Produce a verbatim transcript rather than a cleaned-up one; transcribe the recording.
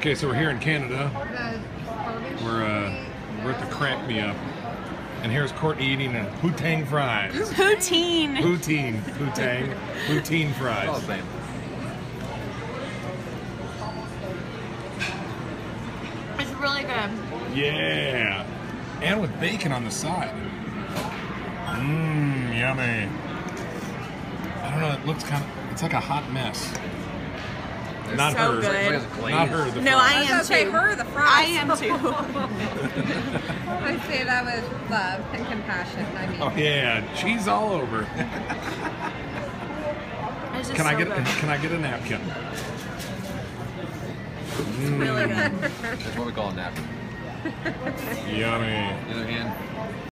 Okay, so we're here in Canada. We're uh, we're at the Crack Me Up, and here's Courtney eating a Poutine fries. Poutine. Poutine. Poutine. Poutine fries. All the same. It's really good. Yeah, and with bacon on the side. Mmm, yummy. I don't know. It looks kind of. It's like a hot mess. Not so her. good. Not her. The No, I fries. am okay, too. her the fries. I am too. I say that with love and compassion. I mean, Oh yeah, cheese all over. It's just Can I so get good. Can I get a napkin? It's really good. That's what we call a napkin. Yummy. The other hand.